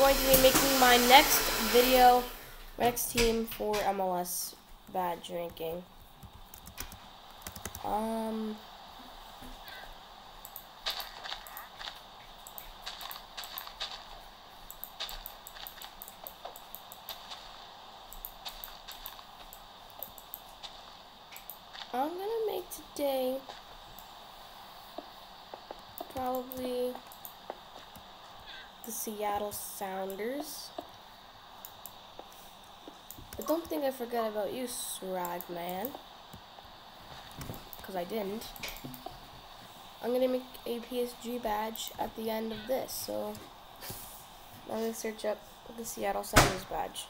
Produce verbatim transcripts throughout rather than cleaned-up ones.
going to be making my next video, my next team for M L S badge ranking. Um, I'm gonna make today probably the Seattle Sounders. But don't think I forgot about you, Swagman, because I didn't. I'm gonna make a P S G badge at the end of this, so I'm gonna search up the Seattle Sounders badge.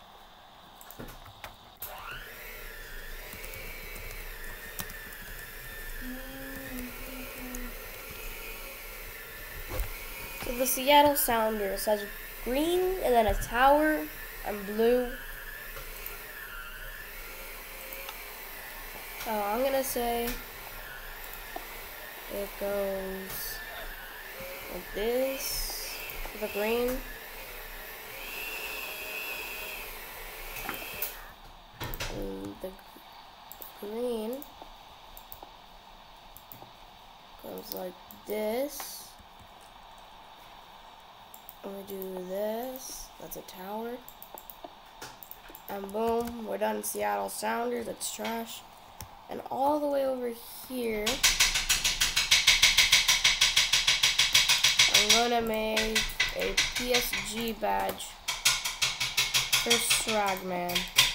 So the Seattle Sounders has green and then a tower and blue. So I'm gonna say it goes like this, the green. And the green goes like this. I'm gonna do this. That's a tower. And boom, we're done. Seattle Sounders. That's trash. And all the way over here, I'm gonna make a P S G badge for Swagman.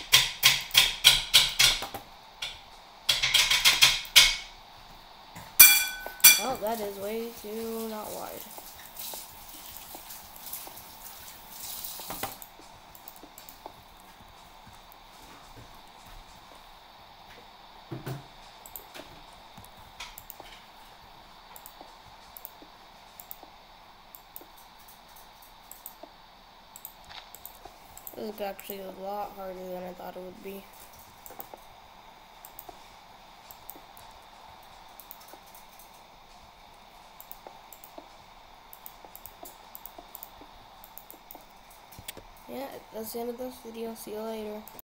Oh, that is way too not wide. This is actually a lot harder than I thought it would be. Yeah, that's the end of this video. See you later.